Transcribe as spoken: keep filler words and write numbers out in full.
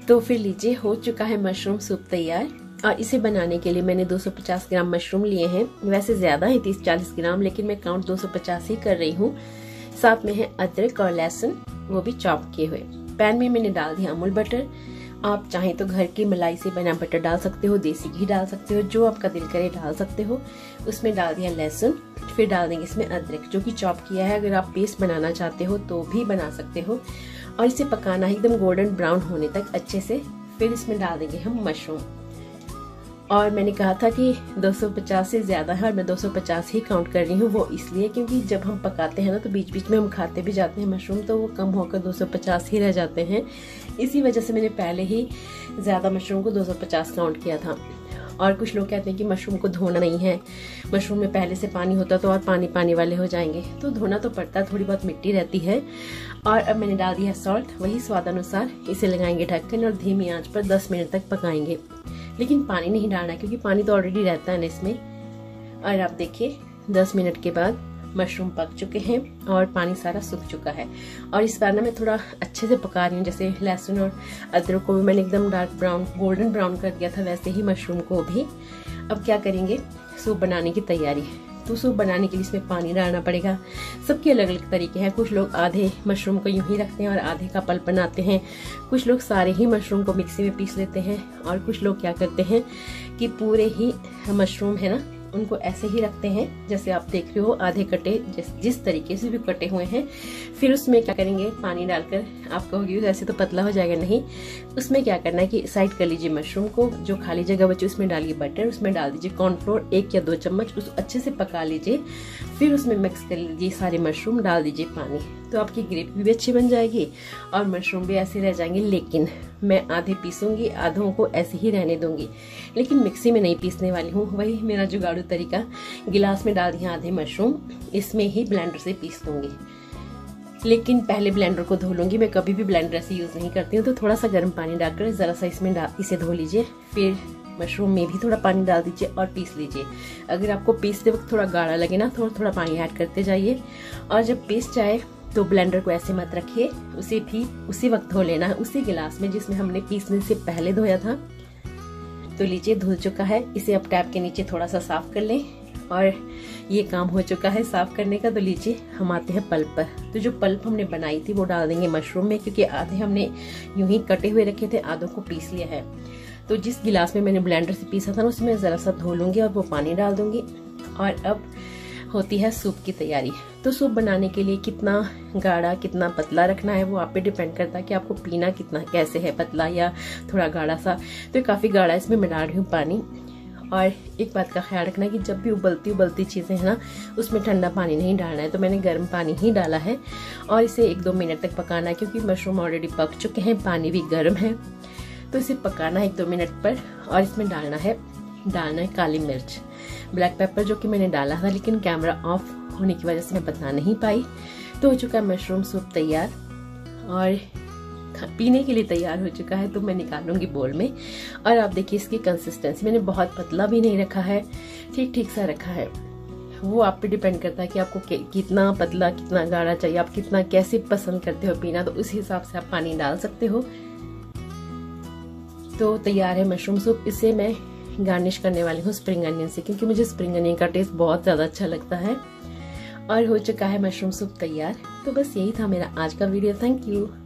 तो फिर लीजिए, हो चुका है मशरूम सूप तैयार। और इसे बनाने के लिए मैंने दो सौ पचास ग्राम मशरूम लिए हैं। वैसे ज्यादा है तीस चालीस ग्राम, लेकिन मैं काउंट दो सौ पचास ही कर रही हूँ। साथ में है अदरक और लहसुन, वो भी चॉप किए हुए। पैन में मैंने डाल दिया अमूल बटर। आप चाहें तो घर की मलाई से बना बटर डाल सकते हो, देसी घी डाल सकते हो, जो आपका दिल करे डाल सकते हो। उसमें डाल दिया लहसुन, फिर डाल देंगे इसमें अदरक जो कि चॉप किया है। अगर आप पेस्ट बनाना चाहते हो तो भी बना सकते हो। और इसे पकाना है एकदम गोल्डन ब्राउन होने तक अच्छे से। फिर इसमें डाल देंगे हम मशरूम। और मैंने कहा था कि दो सौ पचास से ज्यादा है और मैं दो सौ पचास ही काउंट कर रही हूँ। वो इसलिए क्योंकि जब हम पकाते हैं ना तो बीच बीच में हम खाते भी जाते हैं मशरूम, तो वो कम होकर दो सौ पचास ही रह जाते हैं। इसी वजह से मैंने पहले ही ज्यादा मशरूम को दो सौ पचास काउंट किया था। और कुछ लोग कहते हैं कि मशरूम को धोना नहीं है, मशरूम में पहले से पानी होता तो और पानी पानी वाले हो जाएंगे। तो धोना तो पड़ता है, थोड़ी बहुत मिट्टी रहती है। और अब मैंने डाल दिया सॉल्ट, वही स्वाद अनुसार। इसे लगाएंगे ढक्कन और धीमी आंच पर दस मिनट तक पकाएंगे। लेकिन पानी नहीं डालना क्योंकि पानी तो ऑलरेडी रहता है ना इसमें। और आप देखिए दस मिनट के बाद मशरूम पक चुके हैं और पानी सारा सूख चुका है। और इस बार ना मैं थोड़ा अच्छे से पका रही हूँ। जैसे लहसुन और अदरक को भी मैंने एकदम डार्क ब्राउन गोल्डन ब्राउन कर दिया था, वैसे ही मशरूम को भी। अब क्या करेंगे, सूप बनाने की तैयारी। तो सूप बनाने के लिए इसमें पानी डालना पड़ेगा। सबके अलग अलग तरीके हैं। कुछ लोग आधे मशरूम को यूं ही रखते हैं और आधे का पल्प बनाते हैं। कुछ लोग सारे ही मशरूम को मिक्सी में पीस लेते हैं। और कुछ लोग क्या करते हैं कि पूरे ही मशरूम है ना, उनको ऐसे ही रखते हैं जैसे आप देख रहे हो, आधे कटे जिस जिस तरीके से भी कटे हुए हैं। फिर उसमें क्या करेंगे, पानी डालकर, आप कहोगे ऐसे तो पतला हो जाएगा, नहीं। उसमें क्या करना है कि साइड कर लीजिए मशरूम को, जो खाली जगह बची उसमें डालिए बटर, उसमें डाल दीजिए कॉर्नफ्लोर एक या दो चम्मच, उसको अच्छे से पका लीजिए। फिर उसमें मिक्स कर लीजिए सारे मशरूम, डाल दीजिए पानी, तो आपकी ग्रेवी भी अच्छी बन जाएगी और मशरूम भी ऐसे रह जाएंगे। लेकिन मैं आधे पीसूंगी, आधों को ऐसे ही रहने दूंगी, लेकिन मिक्सी में नहीं पीसने वाली हूँ। वही मेरा जुगाड़ू तरीका, गिलास में डाल दिया आधे मशरूम, इसमें ही ब्लेंडर से पीस दूंगी। लेकिन पहले ब्लेंडर को धो लूंगी। मैं कभी भी ब्लेंडर ऐसे यूज नहीं करती हूँ। तो थोड़ा सा गर्म पानी डालकर जरा सा इसमें डाल इसे धो लीजिए। फिर मशरूम में भी थोड़ा पानी डाल दीजिए और पीस लीजिए। अगर आपको पीसते वक्त थोड़ा गाढ़ा लगे ना, थोड़ा थोड़ा पानी ऐड करते जाइए। और जब पीस जाए तो ब्लेंडर को ऐसे मत रखिए, उसे भी उसी वक्त धो लेना है, उसी गिलास में जिसमें हमने पीसने से पहले धोया था। तो लीजिए धुल चुका है। इसे अब टैप के नीचे थोड़ा सा साफ कर लें और ये काम हो चुका है साफ करने का। तो लीजिए हम आते हैं पल्प पर। तो जो पल्प हमने बनाई थी वो डाल देंगे मशरूम में, क्योंकि आधे हमने यूं ही कटे हुए रखे थे, आधों को पीस लिया है। तो जिस गिलास में मैंने ब्लेंडर से पीसा था ना, उसमें जरा सा धो लूंगी और वो पानी डाल दूंगी। और अब होती है सूप की तैयारी। तो सूप बनाने के लिए कितना गाढ़ा कितना पतला रखना है वो आप पे डिपेंड करता है कि आपको पीना कितना कैसे है, पतला या थोड़ा गाढ़ा सा। तो काफी गाढ़ा इसमें मैं डाल रही हूँ पानी। और एक बात का ख्याल रखना कि जब भी उबलती उबलती चीजें है ना, उसमें ठंडा पानी नहीं डालना है। तो मैंने गर्म पानी ही डाला है और इसे एक दो मिनट तक पकाना है, क्योंकि मशरूम ऑलरेडी पक चुके हैं, पानी भी गर्म है। तो इसे पकाना है एक दो मिनट पर। और इसमें डालना है डालना है काली मिर्च, ब्लैक पेपर, जो कि मैंने डाला था लेकिन कैमरा ऑफ होने की वजह से मैं बता नहीं पाई। तो हो चुका है मशरूम सूप तैयार और पीने के लिए तैयार हो चुका है। तो मैं निकालूंगी बोल में। और आप देखिए इसकी कंसिस्टेंसी, मैंने बहुत पतला भी नहीं रखा है, ठीक ठीक सा रखा है। वो आप पे डिपेंड करता है कि आपको कितना पतला कितना गाढ़ा चाहिए, आप कितना कैसे पसंद करते हो पीना, तो उस हिसाब से आप पानी डाल सकते हो। तो तैयार है मशरूम सूप। इसे मैं गार्निश करने वाली हूँ स्प्रिंग अनियन से, क्योंकि मुझे स्प्रिंग अनियन का टेस्ट बहुत ज्यादा अच्छा लगता है। और हो चुका है मशरूम सूप तैयार। तो बस यही था मेरा आज का वीडियो। Thank you.